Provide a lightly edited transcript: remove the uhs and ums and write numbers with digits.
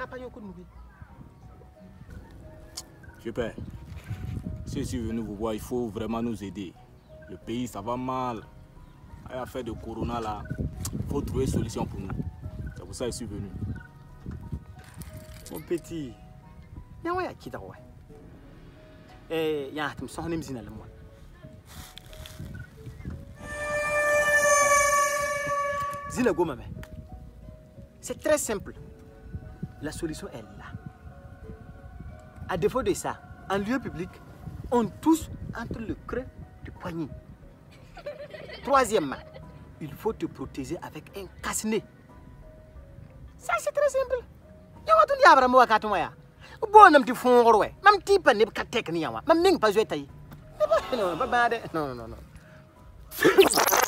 Super. Si je suis venu vous voir, il faut vraiment nous aider. Le pays, ça va mal. À l'affaire de Corona, là, il faut trouver une solution pour nous. C'est pour ça que je suis venu. Mon petit, il y a qui t'a ouais. Eh, il y a un son de musique. Zina Goma, c'est très simple. La solution est là. À défaut de ça, en lieu public, on touche entre le creux du poignet. Troisièmement, il faut te protéger avec un casse-nez. Ça, c'est très simple. Il y a un peu de temps à bon, un petit fond, même type de technique, même pas jouer taille. Non, non, non.